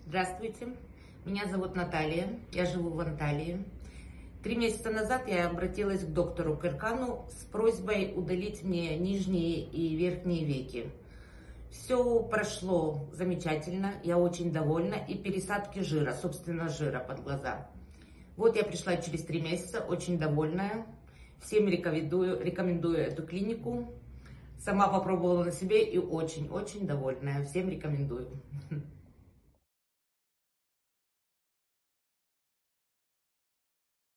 Здравствуйте, меня зовут Наталья, я живу в Анталии. 3 месяца назад я обратилась к доктору Кыркану с просьбой удалить мне нижние и верхние веки. Все прошло замечательно, я очень довольна, и пересадки жира, собственно жира под глаза. Вот я пришла через 3 месяца, очень довольная, всем рекомендую эту клинику. Сама попробовала на себе и очень-очень довольная, всем рекомендую.